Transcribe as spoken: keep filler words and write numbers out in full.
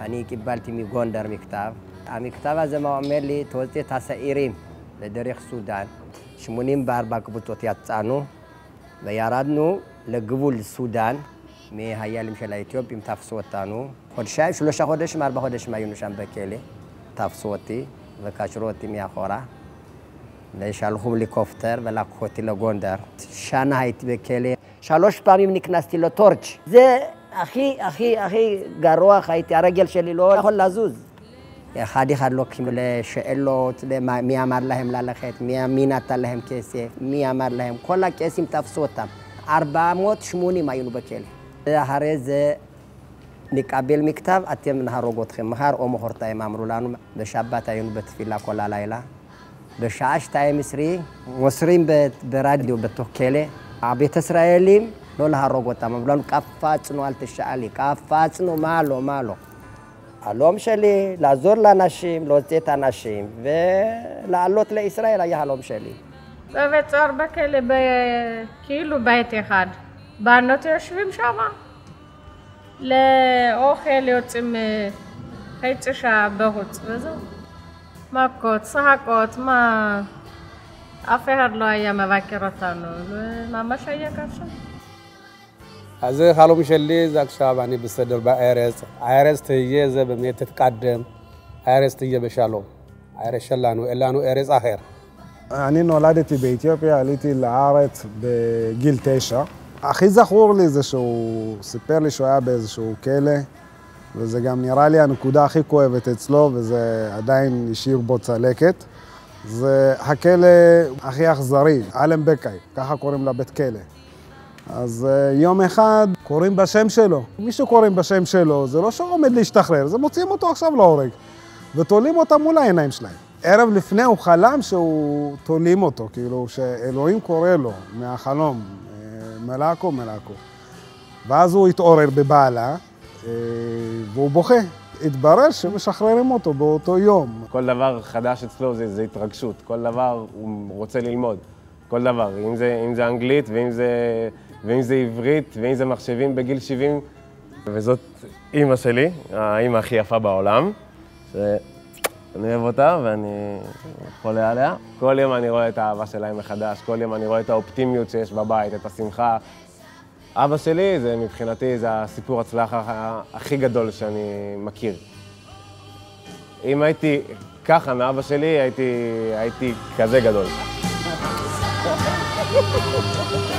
אני קיבלתי מגונדר מכתב. המכתב הזה אומר לי, תוציא את השעירים לדרך סודאן. שמונים וארבע קבוצות יצאנו, וירדנו לגבול סודאן, מהילים של האתיופים תפסו אותנו. חודשיים, שלושה חודשים, ארבע חודשים היינו שם בכלא. תפסו אותי וקשרו אותי מאחורה. ושלחו הליקופטר ולקחו אותי לגונדר. שנה הייתי בכלא. שלוש פעמים נכנסתי לטורץ'. זה הכי, הכי, הכי גרוע, הייתי, הרגל שלי לא יכול לזוז. אחד אחד לוקחים לשאלות, מי אמר להם ללכת, מי נתן להם כסף, מי אמר להם, כל הכספים תפסו אותם. ארבע מאות ושמונים היינו בכלא. אחרי זה נקבל מכתב, אתם נהרוג אתכם מחר או מחרתיים, אמרו לנו. בשבת היינו בתפילה כל הלילה. בשעה שתיים עשרה מוסרים ברדיו בתוך כלא. הבית ישראלים לא להרוג אותם, אמרו לנו קפצנו, אל תשאלי, קפצנו, מה לא, מה לא. החלום שלי לעזור לאנשים, להוציא את האנשים ולעלות לישראל היה החלום שלי. בבית סוהר בכלא, כאילו בית אחד. בנות יושבים שם. לאוכל יוצאים חצי שעה בחוץ וזהו. מכות, צחקות, מה... אף אחד לא היה מבקר אותנו, ממש היה קשה. אז זה חלום שלי, זה עכשיו אני בסדר בארץ. הארץ תהיה זה באמת תתקדם, הארץ תהיה בשלום. הארץ שלנו, אין לנו ארץ אחר. אני נולדתי באתיופיה, עליתי לארץ בגיל תשע. הכי זכור לי זה שהוא סיפר לי שהוא היה באיזשהו כלא, וזה גם נראה לי הנקודה הכי כואבת אצלו, וזה עדיין השאיר בו צלקת. זה הכלא הכי אכזרי, אלם בקאי, ככה קוראים לבית כלא. אז יום אחד קוראים בשם שלו. מישהו קוראים בשם שלו, זה לא שהוא עומד להשתחרר, זה מוציאים אותו עכשיו להורג. ותולים אותם מול העיניים שלהם. ערב לפני הוא חלם שהוא תולים אותו, כאילו שאלוהים קורא לו מהחלום, מלאקו, מלאקו. ואז הוא התעורר בבעלה, והוא בוכה. התברר שמשחררים אותו באותו יום. כל דבר חדש אצלו זה, זה התרגשות, כל דבר הוא רוצה ללמוד. כל דבר, אם זה, אם זה אנגלית, ואם זה, ואם זה עברית, ואם זה מחשבים בגיל שבעים. וזאת אימא שלי, האימא הכי יפה בעולם, שאני אוהב אותה ואני חולה עליה. כל יום אני רואה את האהבה שלה מחדש, כל יום אני רואה את האופטימיות שיש בבית, את השמחה. אבא שלי, זה מבחינתי, זה הסיפור הצלחה הכי גדול שאני מכיר. אם הייתי ככה מאבא שלי, הייתי, הייתי כזה גדול.